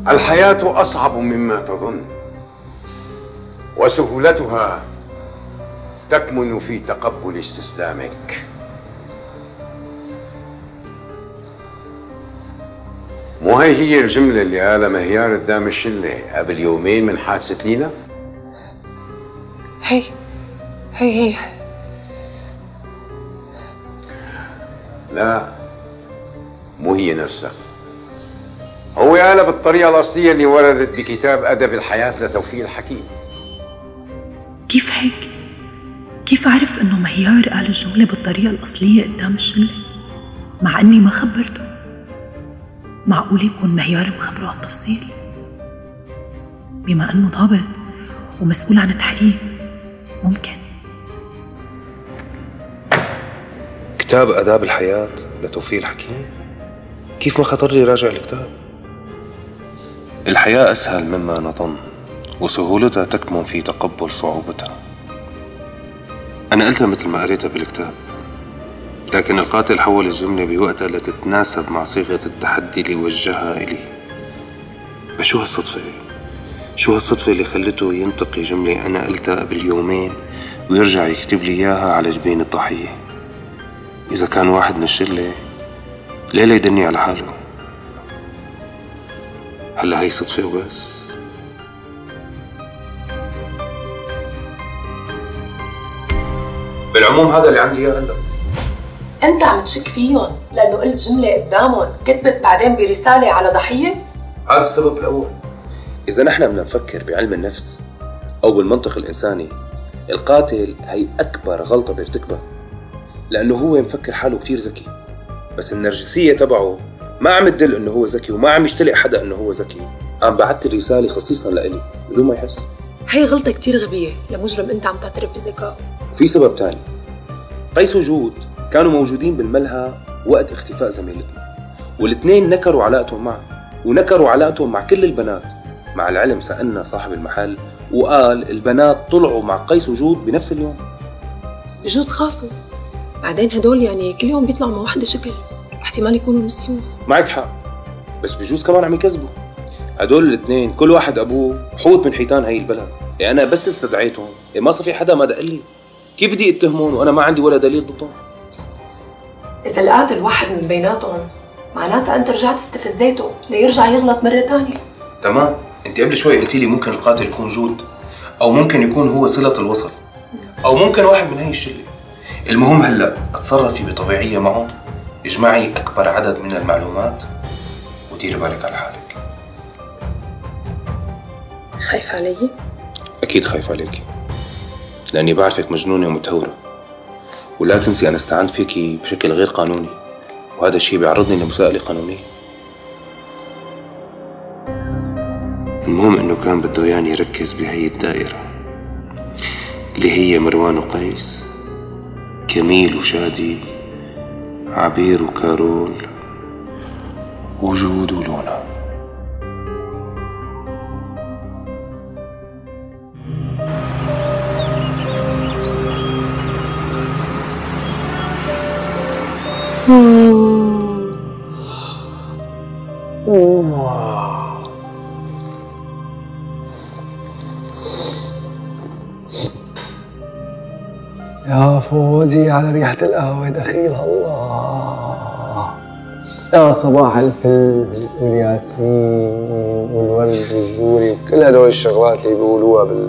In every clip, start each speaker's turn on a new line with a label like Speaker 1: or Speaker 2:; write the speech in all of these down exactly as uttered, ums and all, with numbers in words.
Speaker 1: الحياة أصعب مما تظن، وسهولتها تكمن في تقبل استسلامك. مو هي هي الجملة اللي قالها مهيار قدام الشلة قبل يومين من حادثة لينا؟
Speaker 2: هي هي هي
Speaker 1: لا، مو هي نفسها. هو قالها بالطريقة الأصلية اللي وردت بكتاب أدب الحياة لتوفيق الحكيم.
Speaker 3: كيف هيك؟ كيف عرف إنه مهيار قال الجملة بالطريقة الأصلية قدام الشلة مع إني ما خبرته؟ معقول يكون مهيار مخبره على التفصيل؟ بما إنه ضابط ومسؤول عن التحقيق ممكن.
Speaker 4: كتاب آداب الحياة لتوفيق الحكيم؟ كيف ما خطر لي راجع الكتاب؟ الحياة أسهل مما نظن، وسهولتها تكمن في تقبل صعوبتها. أنا قلتها مثل ما قريتها بالكتاب، لكن القاتل حول الجملة بوقتها لتتناسب مع صيغة التحدي اللي وجهها إلي. بس شو هالصدفة؟ شو هالصدفة اللي خلته ينتقي جملة أنا قلتها قبل يومين ويرجع يكتب لي إياها على جبين الضحية؟ إذا كان واحد من الشلة ليه لا يدني على حاله؟ هلا هي صدفة وبس؟ بالعموم هذا اللي عندي اياه هلا.
Speaker 2: انت عم تشك فيهم لانه قلت جمله قدامهم كتبت بعدين برساله على ضحيه؟
Speaker 4: هذا السبب الاول. اذا نحن بدنا نفكر بعلم النفس او بالمنطق الانساني، القاتل هي اكبر غلطه بيرتكبها، لانه هو مفكر حاله كتير ذكي، بس النرجسيه تبعه ما عم تدل انه هو ذكي وما عم يشتلق حدا انه هو ذكي. عم بعت الرساله خصيصا لإلي بدون ما يحس.
Speaker 2: هي غلطه كتير غبيه لمجرم انت عم تعترف بذكائه.
Speaker 4: في سبب تاني. قيس وجود كانوا موجودين بالملهى وقت اختفاء زميلتنا، والاثنين نكروا علاقتهم معه ونكروا علاقتهم مع كل البنات. مع العلم سألنا صاحب المحل وقال البنات طلعوا مع قيس وجود بنفس اليوم.
Speaker 2: بجوز خافوا، بعدين هدول يعني كل يوم بيطلعوا مع وحده شكل، احتمال يكونوا نسيوه. معك
Speaker 4: حق، بس بجوز كمان عم يكذبوا. هدول الاثنين كل واحد ابوه حوت من حيتان هي البلد. يعني انا بس استدعيتهم، ما صار في حدا ما دق لي. كيف بدي اتهمهم وانا ما عندي ولا دليل ضدهم؟
Speaker 2: اذا القاتل واحد من بيناتهم معناتها انت رجعت استفزيته ليرجع يغلط مره ثانيه.
Speaker 4: تمام، انت قبل شوي قلتي لي ممكن القاتل يكون جود، او ممكن يكون هو صله الوصل، او ممكن واحد من هي الشله. المهم هلا اتصرفي بطبيعيه معه، اجمعي اكبر عدد من المعلومات وديري بالك على حالك.
Speaker 2: خايف علي؟
Speaker 4: اكيد خايف عليكي، لاني بعرفك مجنونه ومتهوره، ولا تنسي انا استعنت فيكي بشكل غير قانوني، وهذا الشيء بيعرضني لمساءلة قانونية. المهم انه كان بده ياني يركز بهي الدائرة اللي هي مروان وقيس، كميل وشادي، عبير وكارول، وجود ولونا.
Speaker 5: يا فوزي على ريحة القهوة دخيلها الله. يا صباح الفل والياسمين والورد والجوري وكل هدول الشغلات اللي بيقولوها بال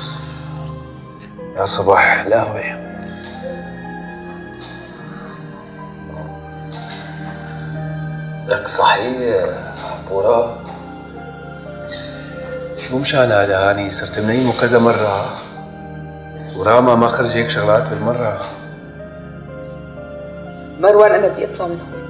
Speaker 5: يا صباح القهوة. لك صحيح بورا، شو مشان هذا هاني؟ صرت منيمه كذا مرة وراما ما خرج هيك شغلات بالمرة.
Speaker 2: مروان أنا بدي أطلع من هون.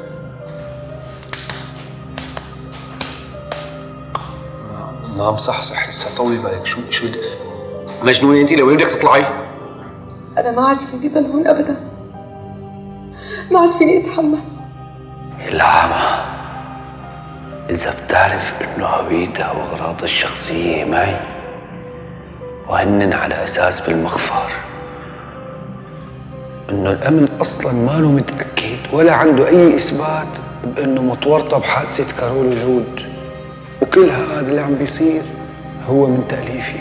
Speaker 5: نعم صحصح لسه طولي بالك. شو شو مجنونة أنت؟ لوين بدك تطلعي؟
Speaker 2: أنا ما عاد فيني ضل هون أبدا، ما عاد فيني أتحمل.
Speaker 6: العامة إذا بتعرف إنه هويتها وأغراضها الشخصية معي وهنن على أساس بالمخفر إنه الأمن أصلاً ما له متأكد ولا عنده أي إثبات بإنه متورطة بحادثة كارول وجود، وكل هذا اللي عم بيصير هو من تأليفي.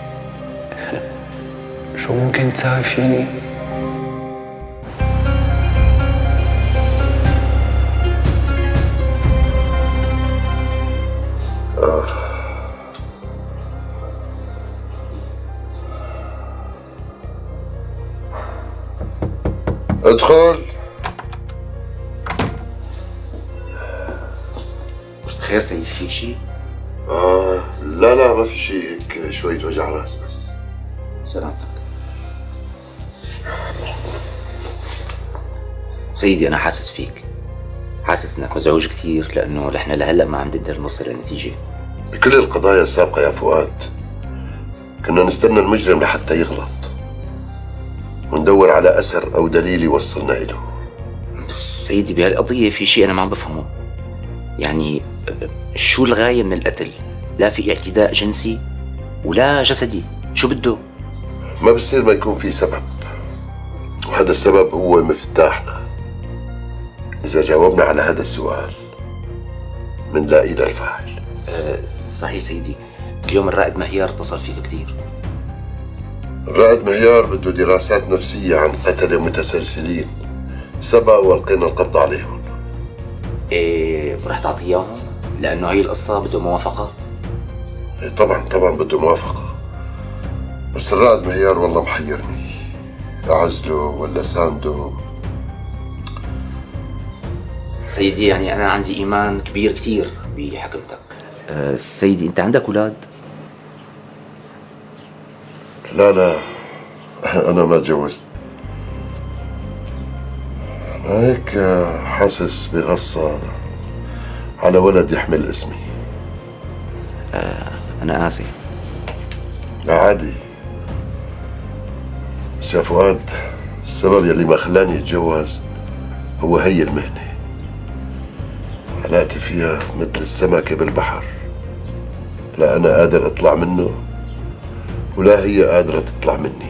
Speaker 6: شو ممكن تساوي فيني؟
Speaker 7: آه. ادخل.
Speaker 8: خير سيدي، فيك شيء؟
Speaker 7: آه لا لا ما في شيء، هيك شوية وجع راس بس.
Speaker 8: سلامتك سيدي. أنا حاسس فيك، حاسس إنك مزعوج كثير، لأنه نحن لهلا ما عم نقدر نوصل لنتيجة.
Speaker 7: بكل القضايا السابقة يا فؤاد كنا نستنى المجرم لحتى يغلط وندور على أثر أو دليل يوصلنا إله.
Speaker 8: بس سيدي بهالقضية في شيء أنا ما عم بفهمه. يعني شو الغاية من القتل؟ لا في اعتداء جنسي ولا جسدي، شو بده؟
Speaker 7: ما بصير ما يكون في سبب، وهذا السبب هو مفتاحنا. إذا جاوبنا على هذا السؤال منلاقي له الفاعل.
Speaker 8: أه صحيح سيدي، اليوم الرائد مهيار اتصل فيك كثير.
Speaker 7: الرائد مهيار بده دراسات نفسية عن قتلة متسلسلين سبق والقينا القبض عليهم.
Speaker 8: إيه رح تعطيه اياهم؟ لأنه هي القصة بده موافقات.
Speaker 7: إيه طبعا طبعا بده موافقة، بس الرائد مهيار والله محيرني، أعزله ولا سانده؟
Speaker 8: سيدي يعني أنا عندي إيمان كبير كثير بحكمتك. أه سيدي أنت عندك أولاد؟
Speaker 7: لا لا أنا ما تجوزت. هيك حاسس بغصة على ولد يحمل اسمي.
Speaker 8: أه أنا آسف.
Speaker 7: عادي، بس يا فؤاد السبب يلي ما خلاني اتجوز هو هي المهنة. علاقتي فيها مثل السمكة بالبحر، لا أنا قادر أطلع منه ولا هي قادرة تطلع مني.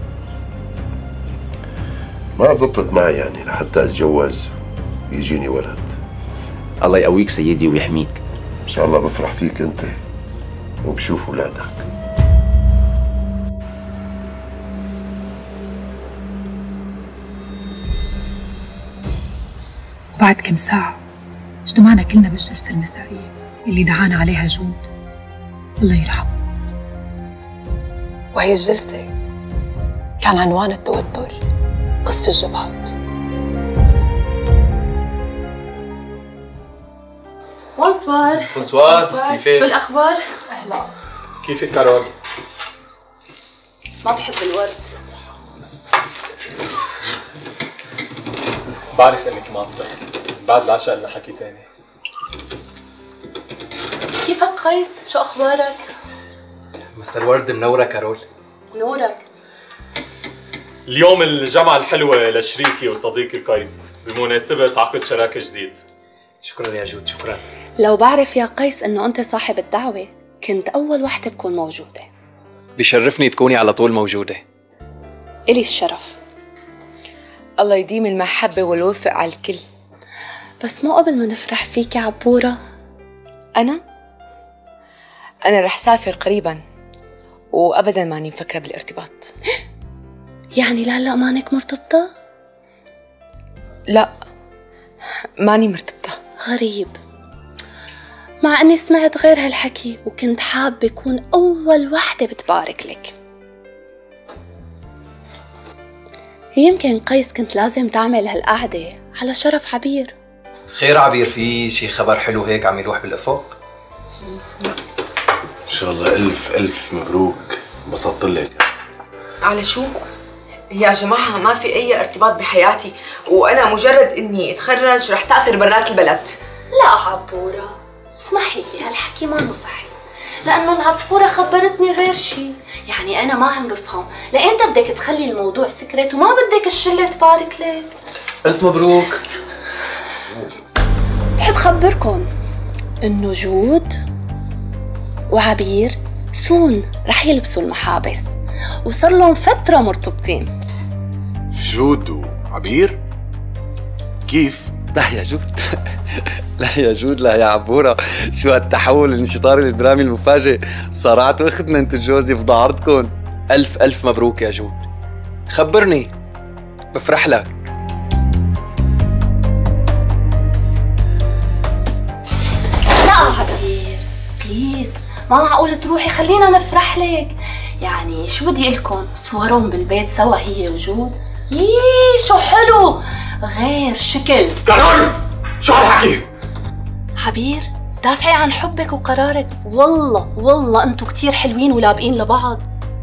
Speaker 7: ما زبطت معي يعني لحتى أتجوز يجيني ولد.
Speaker 8: الله يقويك سيدي ويحميك.
Speaker 7: إن شاء الله بفرح فيك أنت وبشوف أولادك.
Speaker 3: وبعد كم ساعة اجتمعنا كلنا بالجلسة المسائية اللي دعانا عليها جود الله يرحمه.
Speaker 2: وهي الجلسة كان عنوان التوتر قصف الجبهات.
Speaker 9: بونسوار.
Speaker 10: بونسوار، كيفك؟
Speaker 9: شو الأخبار؟
Speaker 2: أهلا.
Speaker 10: كيفك كارول؟
Speaker 9: ما بحب الورد.
Speaker 10: بعرف انك ماصرة، بعد العشاء لنا حكي تاني.
Speaker 9: كيفك قيس؟ شو أخبارك؟
Speaker 10: مسا الورد منورة كارول.
Speaker 9: نورك.
Speaker 10: اليوم الجمعة الحلوة لشريكي وصديقي قيس بمناسبة عقد شراكة جديد. شكرا يا جود، شكرا.
Speaker 9: لو بعرف يا قيس إنه أنت صاحب الدعوة كنت أول وحدة بكون موجودة.
Speaker 10: بشرفني تكوني على طول موجودة.
Speaker 9: إلي الشرف.
Speaker 11: الله يديم المحبة والوفق على الكل.
Speaker 9: بس مو قبل ما نفرح فيك يا عبورة.
Speaker 11: أنا؟ أنا رح سافر قريباً وأبداً ماني مفكرة بالارتباط.
Speaker 9: يعني لا لا مانك مرتبطة؟
Speaker 11: لا ماني مرتبطة.
Speaker 9: غريب، مع أني سمعت غير هالحكي وكنت حابة أكون أول وحدة بتبارك لك. يمكن قيس كنت لازم تعمل هالقعدة على شرف عبير.
Speaker 12: خير عبير، في شي خبر حلو هيك عم يروح بالأفق؟
Speaker 7: إن شاء الله ألف ألف مبروك، انبسطت لك.
Speaker 11: على شو؟ يا جماعة ما في أي ارتباط بحياتي، وأنا مجرد إني أتخرج رح سافر برات البلد.
Speaker 9: لا عبورة اسمحي لي، هالحكي ما صحي، لأنه العصفورة خبرتني غير شي. يعني أنا ما عم بفهم لأنت بدك تخلي الموضوع سكرت وما بدك الشلة تبارك لك.
Speaker 12: ألف مبروك.
Speaker 9: بحب خبركن إنه جود وعبير سون رح يلبسوا المحابس وصار لهم فترة مرتبطين.
Speaker 13: جود وعبير؟ كيف؟ لا يا جود لا يا جود لا يا عبورة، شو هالتحول الانشطاري الدرامي المفاجئ. صارعتوا اختنا انتو جوزي في عرضكم.
Speaker 12: ألف ألف مبروك يا جود. خبرني، بفرح لك.
Speaker 9: لا عبير بليز، ما معقول تروحي، خلينا نفرح لك. يعني شو بدي لكم، صورهم بالبيت سوا هي وجود؟ يي شو حلو، غير شكل.
Speaker 10: كارول شو هالحكي؟
Speaker 9: عبير دافعي عن حبك وقرارك، والله والله انتو كتير حلوين ولابقين لبعض.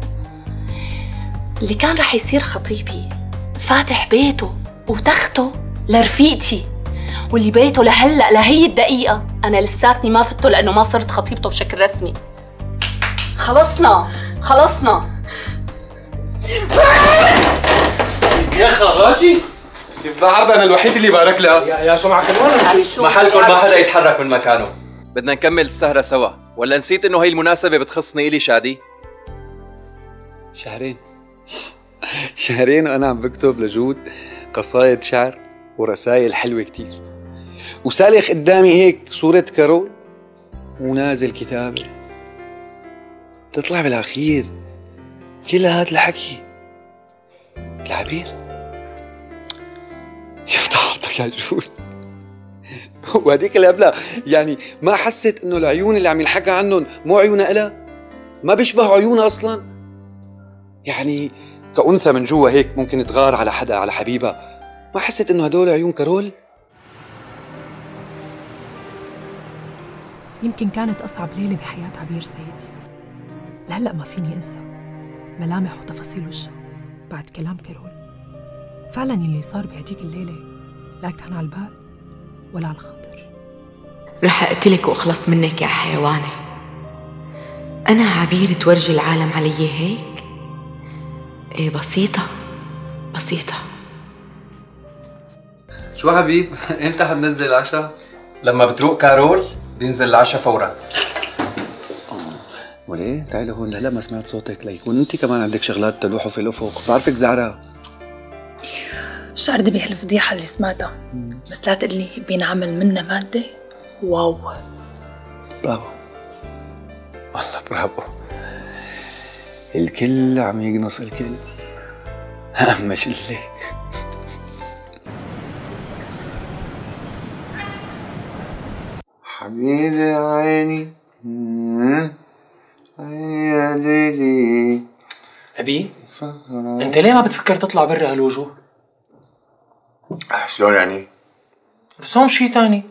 Speaker 9: اللي كان رح يصير خطيبي فاتح بيته وتخته لرفيقتي، واللي بيته لهلا لهي الدقيقة أنا لساتني ما فتته لأنه ما صرت خطيبته بشكل رسمي. خلصنا خلصنا.
Speaker 12: يا خراشي في عرض انا الوحيد اللي بارك لها.
Speaker 6: يا يا جماعه كمان
Speaker 12: محلكم ما حدا يتحرك من مكانه. بدنا نكمل السهرة سوا، ولا نسيت انه هي المناسبة بتخصني الي شادي؟
Speaker 13: شهرين شهرين وانا عم بكتب لجود قصايد شعر ورسائل حلوة كتير، وسالخ قدامي هيك صورة كارول ونازل كتابة. تطلع بالاخير كل هاد الحكي العبير. يفتح عرضك يا جود. وهديك اللي قبلها يعني ما حست انه العيون اللي عم ينحكى عنهم مو عيونها إلها؟ ما بيشبهوا عيونها اصلا؟ يعني كأنثى من جوا هيك ممكن تغار على حدا، على حبيبها، ما حست انه هدول عيون كارول؟
Speaker 3: يمكن كانت أصعب ليلة بحياة عبير سيدي. لهلأ ما فيني أنسى ملامح وتفاصيل وجهها بعد كلام كارول. فعلا يلي صار بهديك الليلة لا كان على البال ولا على الخاطر.
Speaker 11: رح أقتلك وأخلص منك يا حيوانة. أنا عبير تورجي العالم علي هيك؟ إيه بسيطة بسيطة.
Speaker 13: شو حبيب؟ انت حتنزل العشاء؟
Speaker 12: لما بتروق كارول بينزل العشاء فورا.
Speaker 13: وليه؟ تعالي هون. لهلا ما سمعت صوتك، ليكون انت كمان عندك شغلات تلوحوا في الافق، بعرفك زعرة.
Speaker 3: شعرت بهالفضيحة اللي سمعتها، بس لا تقلي بينعمل منها مادة. واو
Speaker 13: برافو والله برافو. الكل عم يقنص الكل، أهم شلة.
Speaker 1: حبيبي يا عيني عيني يا ليلي.
Speaker 6: أبي أنت ليه ما بتفكر تطلع برا هالوجوه؟
Speaker 1: شلون يعني؟
Speaker 6: رسوم شي تاني.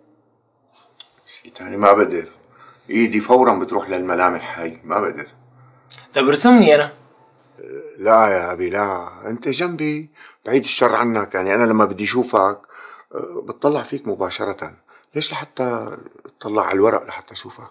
Speaker 1: شي تاني ما بقدر، ايدي فورا بتروح للملامح هاي، ما بقدر.
Speaker 6: طيب ارسمني أنا.
Speaker 1: لا يا أبي لا، أنت جنبي بعيد الشر عنك. يعني أنا لما بدي أشوفك بتطلع فيك مباشرة، ليش لحتى اطلع على الورق لحتى أشوفك؟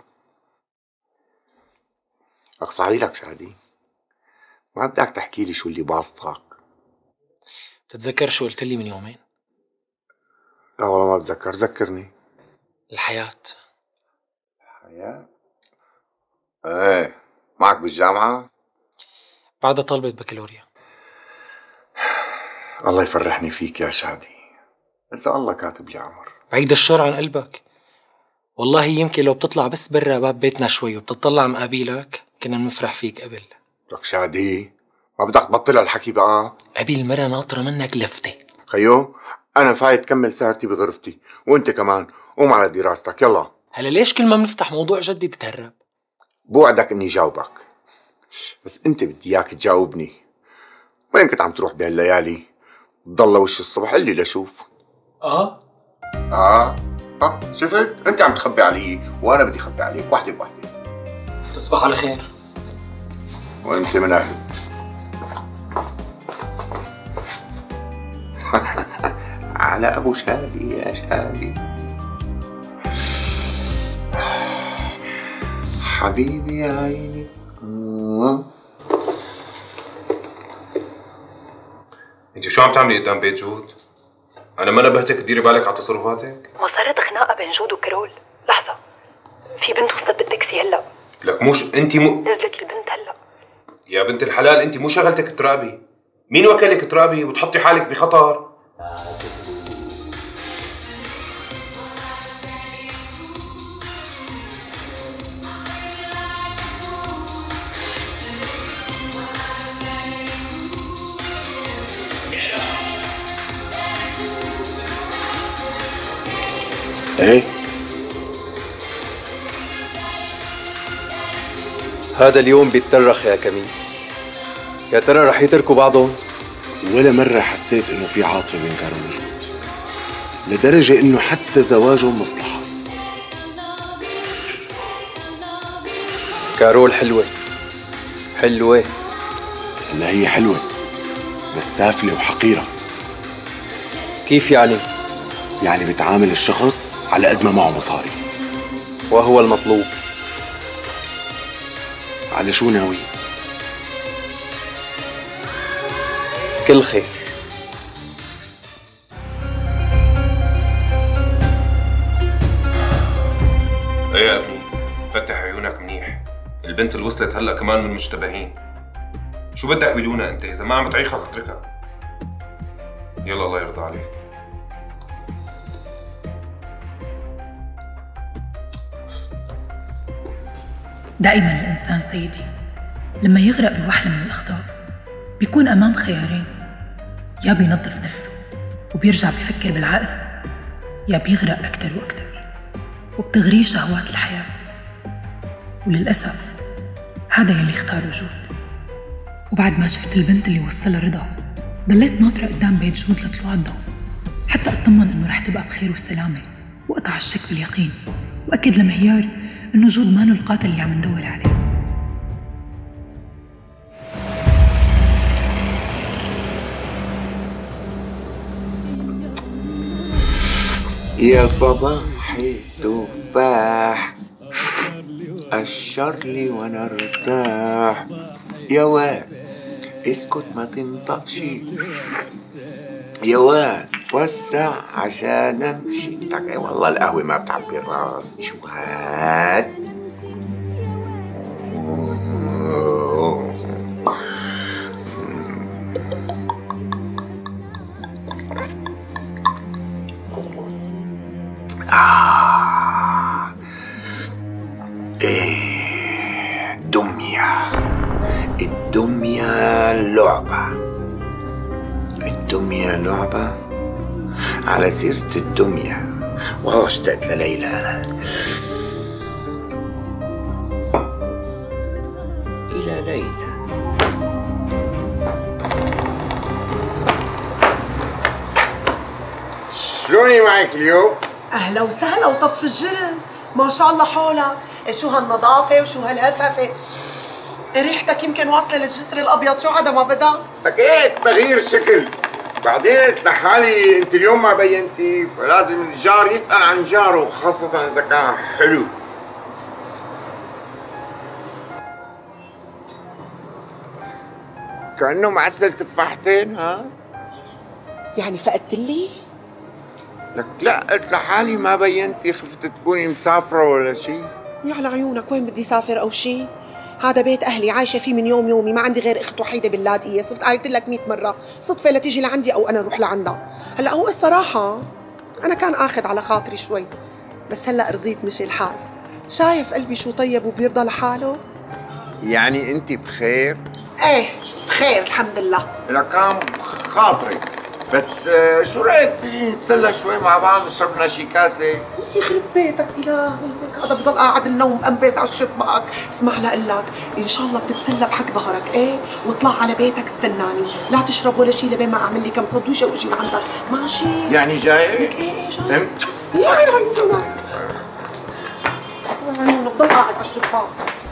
Speaker 1: أقصعي لك شادي، ما بدك تحكي لي شو اللي باسطك.
Speaker 6: بتتذكر شو قلت لي من يومين؟
Speaker 1: لا والله ما بتذكر، ذكرني.
Speaker 6: الحياة.
Speaker 1: الحياة؟ ايه، معك بالجامعة؟
Speaker 6: بعدها طلبة بكالوريا.
Speaker 1: الله يفرحني فيك يا شادي، إذا الله كاتب لي عمر.
Speaker 6: بعيد الشر عن قلبك، والله يمكن لو بتطلع بس برا باب بيتنا شوي وبتطلع مقابيلك كنا بنفرح فيك قبل.
Speaker 1: لك شادي ما بدك تبطل هالحكي بقى؟
Speaker 6: أبي المرة ناطرة منك لفتة.
Speaker 1: خيو أنا فايت كمل سهرتي بغرفتي، وأنت كمان قوم على دراستك يلا.
Speaker 6: هلا ليش كل ما بنفتح موضوع جدي تتهرب؟
Speaker 1: بوعدك إني جاوبك، بس أنت بدي إياك تجاوبني. وين كنت عم تروح بهالليالي؟ تضل وش الصبح اللي لشوف.
Speaker 6: آه؟
Speaker 1: آه؟ آه شفت؟ أنت عم تخبي علي وأنا بدي أخبي عليك، واحدة بواحدة.
Speaker 6: تصبح على خير.
Speaker 1: وأنت من أهلي. على أبو شادي يا شادي حبيبي يا عيني. آه.
Speaker 4: انت شو عم تعملي قدام بيت جود؟ انا ما نبهتك تديري بالك على تصرفاتك؟
Speaker 3: وصارت خناقة بين جود وكارول. لحظة، في بنت وصلت بالتاكسي هلا.
Speaker 4: لك موش انت مو
Speaker 3: نزلت البنت هلا.
Speaker 4: يا بنت الحلال انت مو شغلتك تراقبي. مين وكلك تراقبي وتحطي حالك بخطر؟
Speaker 1: ايه؟
Speaker 12: هذا اليوم بيتطرخ يا كمين. يا ترى رح يتركوا بعضهم؟
Speaker 1: ولا مرة حسيت انه في عاطفة بين كارول وجود، لدرجة انه حتى زواجهم مصلحة.
Speaker 12: كارول حلوة حلوة.
Speaker 1: هلا هي حلوة بس سافلة وحقيرة.
Speaker 12: كيف يعني؟
Speaker 1: يعني بتعامل الشخص على قد ما معه مصاري.
Speaker 12: وهو المطلوب.
Speaker 1: على شو ناوي؟
Speaker 12: كل خير.
Speaker 4: ايه يا ابني، فتح عيونك منيح. البنت اللي وصلت هلا كمان من المشتبهين. شو بدك بلونا انت؟ اذا ما عم تعيخها اتركها. يلا الله يرضى عليك.
Speaker 3: دائما الإنسان سيدي لما يغرق بوحدة من الأخطاء بيكون أمام خيارين: يا بينظف نفسه وبيرجع بيفكر بالعقل، يا بيغرق أكتر وأكتر وبتغريه شهوات الحياة. وللأسف هذا يلي اختار جود. وبعد ما شفت البنت اللي وصلها رضا ضليت ناطرة قدام بيت جود لطلوع الضوء حتى أطمن إنه رح تبقى بخير وسلامة، وأقطع الشك باليقين، وأكد لمهيار إنه جود مانو القاتل اللي عم ندور عليه.
Speaker 1: يا صباح التفاح قشر لي وانا ارتاح، يا واد اسكت ما تنطقش، يا واد وسع عشان امشي. لك اي والله القهوة ما بتعبي الراس. شو هاد؟ آه. إيه دمية الدمية لعبة الدمية لعبة. على سيرة الدمية والله اشتقت لليلى أنا. إلى ليلى. شلوني معك اليوم؟
Speaker 14: اهلا وسهلا وطف الجرن، ما شاء الله حولك. شو هالنظافه وشو هالهفافه، ريحتك يمكن واصله للجسر الابيض. شو هذا ما بدا؟
Speaker 1: لك هيك تغيير شكل. بعدين قلت لحالي انت اليوم ما بينتي، فلازم الجار يسال عن جاره، خاصه اذا كان حلو. كانه معسل تفاحتين. ها
Speaker 14: يعني فقدت لي؟
Speaker 1: لك لا، قلت لحالي ما بينتي، خفت تكوني مسافرة ولا شيء.
Speaker 14: يا على عيونك، وين بدي سافر أو شيء؟ هذا بيت أهلي عايشة فيه من يوم يومي، ما عندي غير أخت وحيدة باللاذقية. صرت قايلت لك مئة مرة صدفة لتيجي لعندي أو أنا أروح لعندها. هلا هو الصراحة أنا كان آخذ على خاطري شوي، بس هلا رضيت مشي الحال. شايف قلبي شو طيب وبيرضى لحاله؟
Speaker 1: يعني أنت بخير؟
Speaker 14: إيه بخير الحمد لله.
Speaker 1: لكان خاطري، بس شو رايك تيجي نتسلى شوي مع بعض، نشرب لنا شي كاسه؟
Speaker 14: يخرب بيتك إلهي، هذا بضل قاعد لنا ومقنبس على الشباك. اسمع لقول لك، ان شاء الله بتتسلى بحق ظهرك، ايه؟ واطلع على بيتك استناني، لا تشرب ولا شي لبين ما اعمل لي كم سندويشه واجي لعندك، ماشي؟
Speaker 1: يعني جاي؟
Speaker 14: لك ايه ايه جاي؟ يا عين عيونك عيونك، ضل قاعد على الشباك.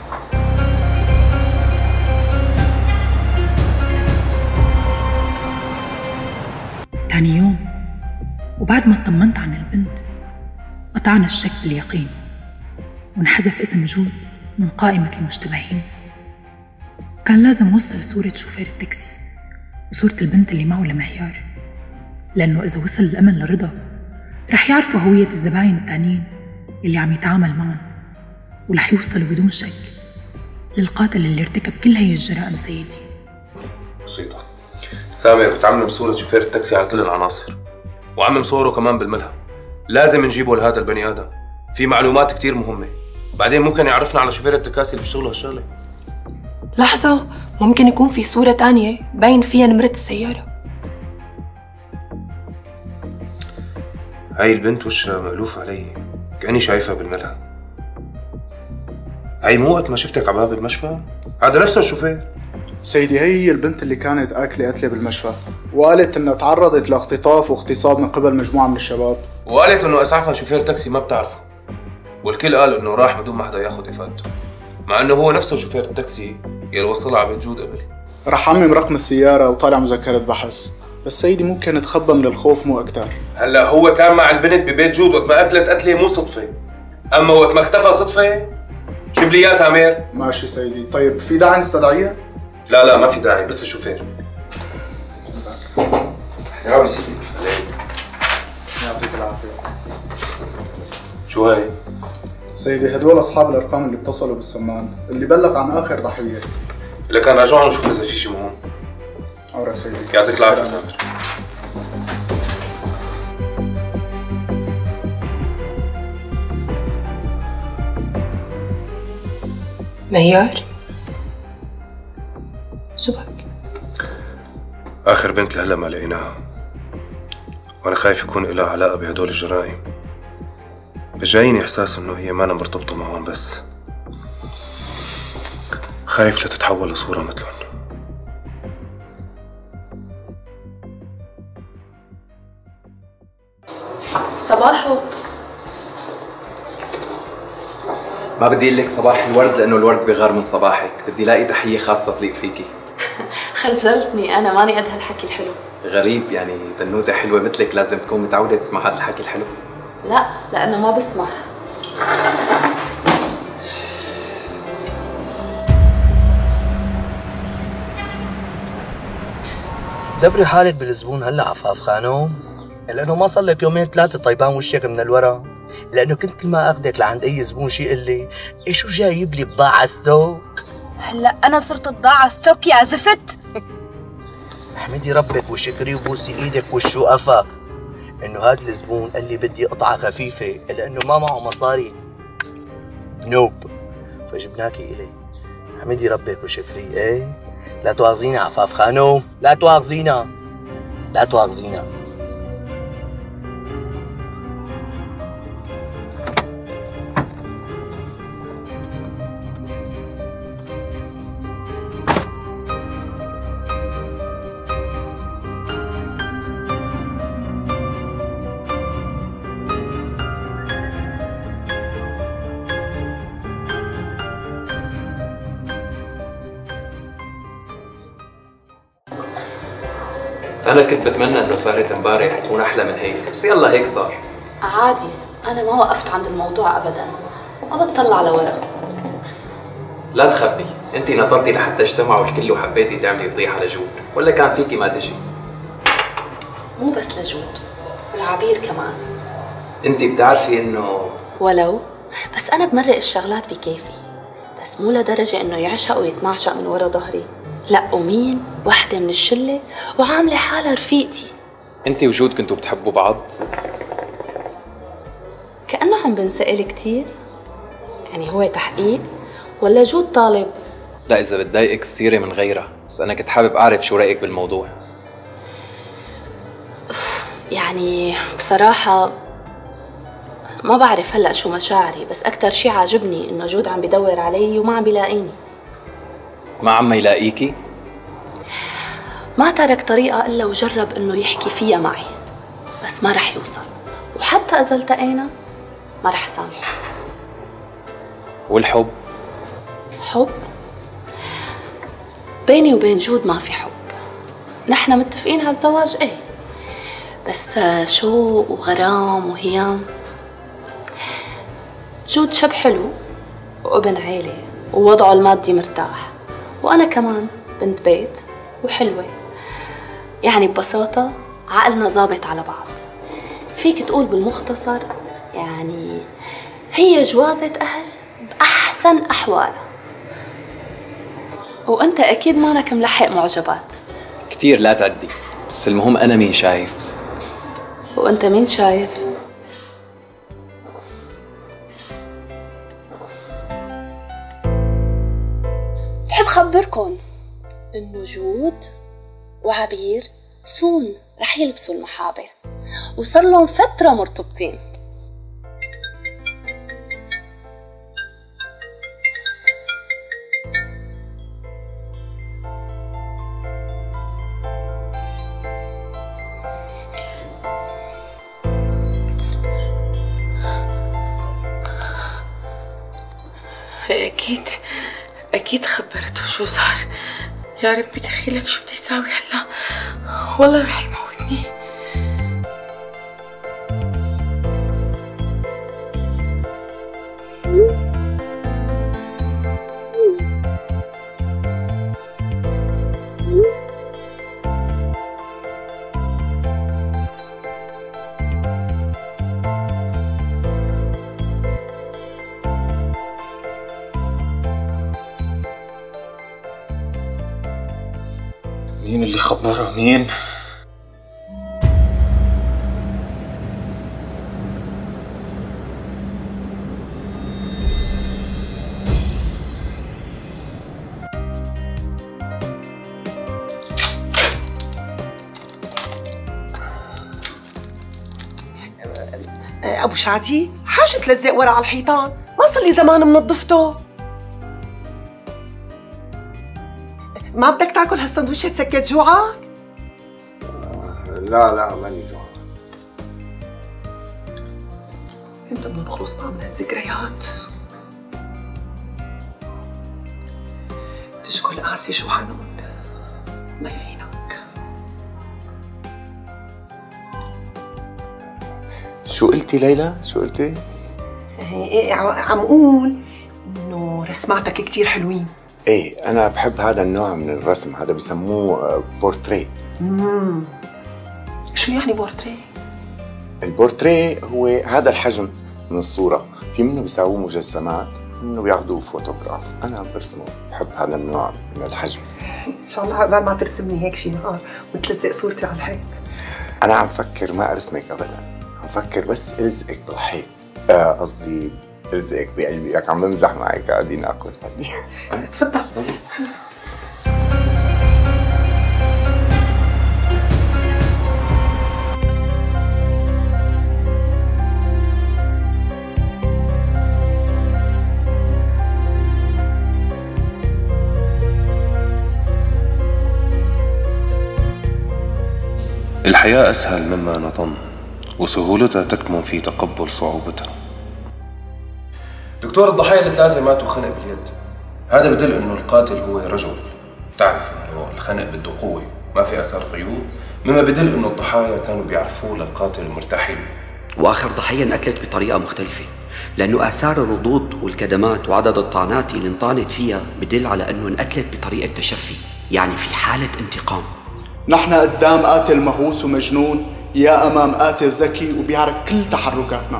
Speaker 3: تاني يوم وبعد ما اطمنت عن البنت قطعنا الشك باليقين، وانحذف اسم جود من قائمة المشتبهين. كان لازم وصل صورة شوفير التاكسي وصورة البنت اللي معه لمهيار، لأنه إذا وصل الأمن لرضا رح يعرفوا هوية الزباين التانيين اللي عم يتعامل معهم، ورح يوصلوا بدون شك للقاتل اللي ارتكب كل هي الجرائم. سيدي
Speaker 4: بسيطة. سامر بتعمل بصورة شوفير التاكسي على كل العناصر، وعمل صوره كمان بالملهى. لازم نجيبه لهذا البني آدم، في معلومات كتير مهمة، بعدين ممكن يعرفنا على شوفير التكاسي اللي بيشتغلوا هالشغلة.
Speaker 2: لحظة، ممكن يكون في صورة تانية باين فيها نمرة السيارة.
Speaker 4: هاي البنت وشها مألوف علي، كأني شايفها بالملهى. هاي مو وقت ما شفتك على باب المشفى؟ هذا نفسه الشوفير.
Speaker 15: سيدي هي هي البنت اللي كانت آكلة قتلة بالمشفى، وقالت انها تعرضت لاختطاف واغتصاب من قبل مجموعة من الشباب،
Speaker 4: وقالت انه اسعفها شوفير تاكسي ما بتعرفه، والكل قال انه راح بدون ما حدا ياخذ افادته، مع انه هو نفسه شوفير التاكسي يلي وصلها على بيت جود قبل.
Speaker 15: رح عمم رقم السيارة وطالع مذكرة بحث، بس سيدي ممكن تخبى من الخوف مو أكتر.
Speaker 4: هلا هو كان مع البنت ببيت جود وقت ما قتلت قتله مو صدفة، أما وقت ما اختفى صدفة جيب لي إياه سامر.
Speaker 15: ماشي سيدي، طيب في داعي نستدعيها؟
Speaker 4: لا لا ما في داعي، بس الشوفير.
Speaker 7: يا سيدي
Speaker 15: يعطيك العافية.
Speaker 4: شو هاي؟
Speaker 15: سيدي هدول أصحاب الأرقام اللي اتصلوا بالسمان، اللي بلغ عن آخر ضحية.
Speaker 4: لك أنا راجعهم نشوف إذا في شيء مهم.
Speaker 15: أمرك سيدي.
Speaker 4: يعطيك العافية سامر.
Speaker 2: مهيار؟ شو بك؟
Speaker 4: آخر بنت لهلا ما لقيناها، وأنا خايف يكون لها علاقة بهدول الجرائم. بجايني إحساس إنه هي ما أنا مرتبطة معهم، بس خايف لا تتحول لصورة مثلهم.
Speaker 9: صباحو.
Speaker 12: ما بدي اقول لك صباح الورد لانه الورد بيغار من صباحك، بدي لاقي تحيه خاصه تليق فيكي.
Speaker 9: خجلتني انا، ماني قد هالحكي الحلو.
Speaker 12: غريب يعني بنوته حلوه مثلك لازم تكون متعوده تسمع هذا الحكي الحلو.
Speaker 9: لا لانه ما بسمح.
Speaker 16: دبري حالك بالزبون هلا عفاف خانم، لانه ما صار لك يومين ثلاثه طيبان وشك من الورا، لانه كنت كل ما اخذك لعند اي زبون شي يقول لي إيه شو جايب لي بضاعه ستوك.
Speaker 17: هلا انا صرت بضاعه ستوك يا زفت.
Speaker 16: احمدي ربك وشكري وبوسي ايدك وشو قفا انه هذا الزبون قال لي بدي قطعه خفيفه لانه ما معه مصاري. نوب فجبناكي الي. احمدي ربك وشكري. ايه لا تواخذينا عفاف خانم، لا تواخذينا لا تواخذينا.
Speaker 12: انا كنت بتمنى انه سهرة امبارح تكون احلى من هيك، بس يلا هيك صار.
Speaker 9: عادي، انا ما وقفت عند الموضوع ابدا، ما بتطلع لورا.
Speaker 12: لا تخبي، انت نطرتي لحتى اجتمعوا الكل وحبيتي تعملي فضيحه لجود، ولا كان فيكي ما تجي؟
Speaker 9: مو بس لجود، والعبير كمان.
Speaker 12: انت بتعرفي انه
Speaker 9: ولو بس انا بمرق الشغلات بكيفي، بس مو لدرجه انه يعشق ويتمعشق من ورا ظهري. لا، ومين؟ وحده من الشله وعامله حالها رفيقتي.
Speaker 12: انت وجود كنتوا بتحبوا بعض؟
Speaker 9: كأنه عم بنسأل كتير. يعني هو تحقيق ولا جود طالب؟
Speaker 12: لا اذا بتضايقك السيره من غيرها، بس انا كنت حابب اعرف شو رايك بالموضوع.
Speaker 9: يعني بصراحه ما بعرف هلا شو مشاعري، بس اكثر شيء عاجبني انه جود عم بدور علي وما عم بيلاقيني.
Speaker 12: ما عم يلاقيكي؟
Speaker 9: ما ترك طريقة إلا وجرب إنه يحكي فيها معي، بس ما رح يوصل، وحتى إذا التقينا ما رح سامحه.
Speaker 12: والحب؟
Speaker 9: حب؟ بيني وبين جود ما في حب. نحن متفقين على الزواج إيه، بس شو وغرام وهيام. جود شاب حلو وابن عيلة ووضعه المادي مرتاح، وأنا كمان بنت بيت وحلوة. يعني ببساطة عقلنا ظابط على بعض. فيك تقول بالمختصر يعني هي جوازة أهل بأحسن أحوالها. وأنت أكيد مانك ملحق معجبات
Speaker 12: كتير، لا تعدي، بس المهم أنا مين شايف.
Speaker 9: وأنت مين شايف؟ بحب خبركن إنه جود وعبير صون رح يلبسوا المحابس وصار لهم فترة مرتبطين.
Speaker 11: أكيد أكيد خبرته شو صار. يا ربي دخيلك شو بدي يساوي هلا، والله رح يموتني.
Speaker 4: مين اللي خبره؟ مين؟
Speaker 14: ابو شادي حاجة تلزق ورا على الحيطان، ما صار لي زمان منظفته. ما بدك تاكل هالسندويشة تسكت جوعك؟
Speaker 1: لا لا ماني جوعان.
Speaker 14: انت بدنا نخلص بقى من هالذكريات. تشكل قاسي شو حنون، ما يعينك.
Speaker 1: شو قلتي ليلى؟ شو قلتي؟
Speaker 14: ايه عم اقول انه رسماتك كتير حلوين.
Speaker 1: ايه انا بحب هذا النوع من الرسم، هذا بسموه بورتريه.
Speaker 14: امم شو يعني بورتريه؟
Speaker 1: البورتريه هو هذا الحجم من الصورة، في منه بيساووه مجسمات، منه بياخذوه فوتوغراف، انا برسمه بحب هذا النوع من الحجم.
Speaker 14: ان شاء الله عقبال ما ترسمني هيك شي نهار وتلزق صورتي على الحيط.
Speaker 1: انا عم فكر ما ارسمك ابدا، عم فكر بس الزقك بالحيط، قصدي آه الزقك بقلبي، عم بمزح معك، قاعدين ناكل هدي.
Speaker 14: تفضل.
Speaker 4: الحياة أسهل مما نظن، وسهولتها تكمن في تقبل صعوبتها. دكتور، الضحايا الثلاثة ماتوا خنق باليد، هذا بدل انه القاتل هو رجل. تعرف انه الخنق بده قوة، ما في اثار غيوب، مما بدل انه الضحايا كانوا بيعرفوه للقاتل المرتاحين.
Speaker 18: واخر ضحية انقتلت بطريقة مختلفة، لانه اثار الردود والكدمات وعدد الطعنات اللي انطعنت فيها بدل على انه انقتلت بطريقة تشفي، يعني في حالة انتقام.
Speaker 15: نحن قدام قاتل مهووس ومجنون، يا امام قاتل ذكي وبيعرف كل تحركاتنا.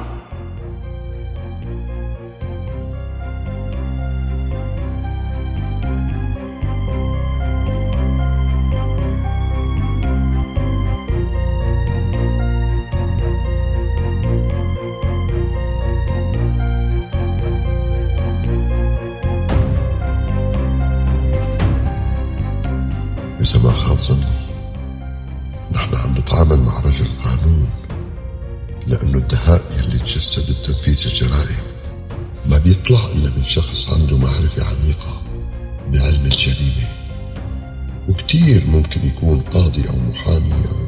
Speaker 7: إذا ما خاب ظني نحن عم نتعامل مع رجل قانون، لأنه الدهاء يلي تجسد بتنفيذ الجرائم ما بيطلع إلا من شخص عنده معرفة عميقة بعلم الجريمة، وكتير ممكن يكون قاضي أو محامي أو,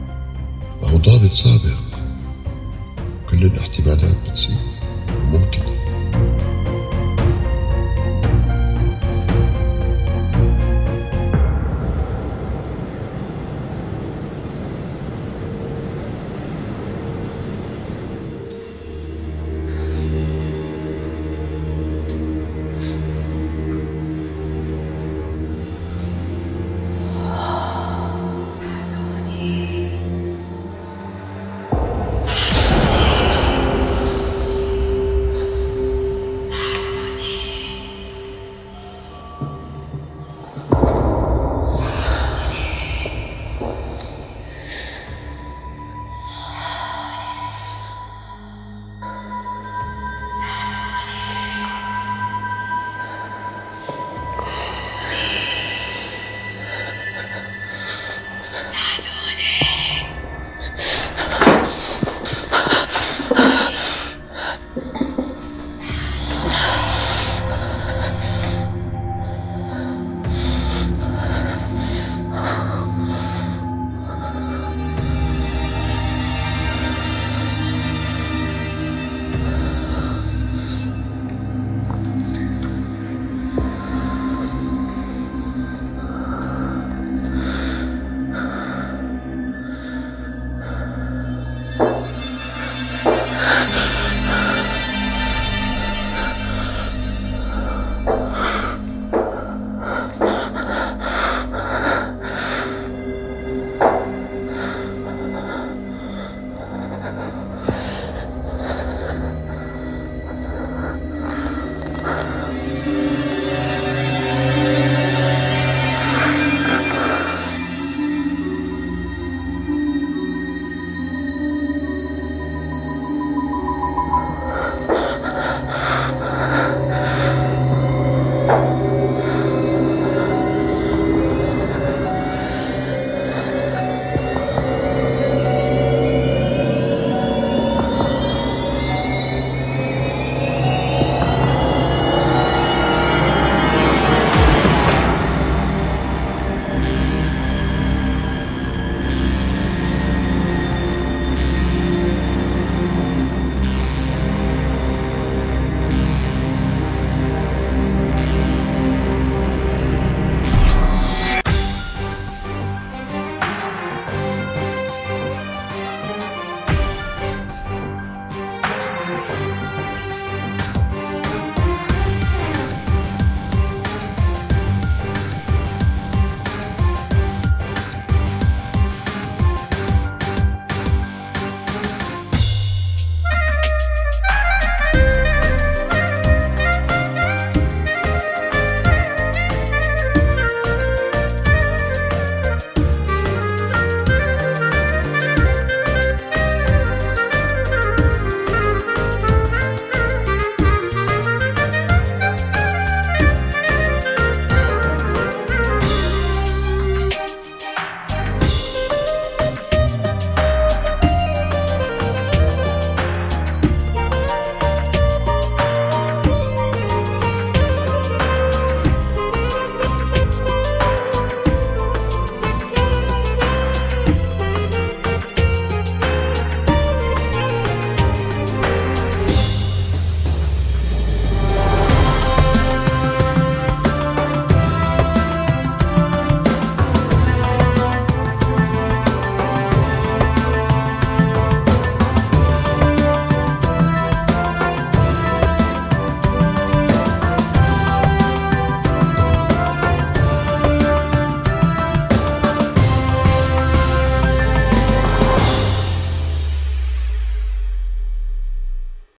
Speaker 7: أو ضابط سابق. كل الاحتمالات بتصير وممكن.